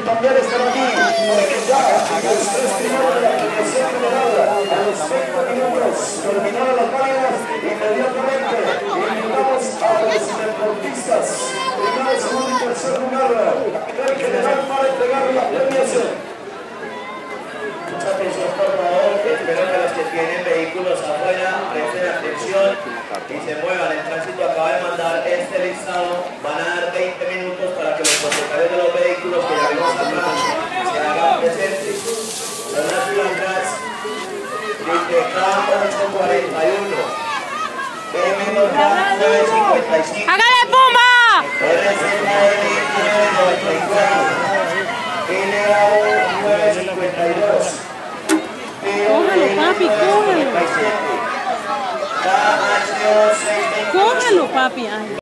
también están aquí, porque ya los 3 primeros de la premiación general, a los 20 minutos, terminaron las páginas, inmediatamente invitamos a los deportistas, primero, segundo y tercer lugar, el general para entregar la premiación. Mucha atención, por favor, espero que los que tienen vehículos afuera presten atención y se muevan. El tránsito acaba de mandar este listado, van a dar 20 minutos para que los propietarios de los vehículos que ya vimos acá se hagan presentes. Son las placas DTK841, M2K 955, ¡Hágale puma! RZL 994, LAO 952. Cójalo, papi, cójalo. Cójalo, papi. Ay.